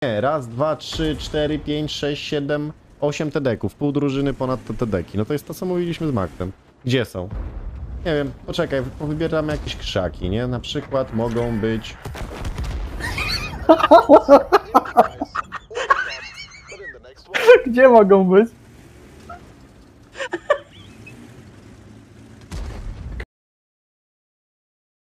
Nie, raz, dwa, trzy, cztery, pięć, sześć, siedem, 8 tedeków, pół drużyny ponad te tedeki. No to jest to, co mówiliśmy z Maktem. Gdzie są? Nie wiem, poczekaj, wybieramy jakieś krzaki, nie? Na przykład mogą być... Gdzie mogą być?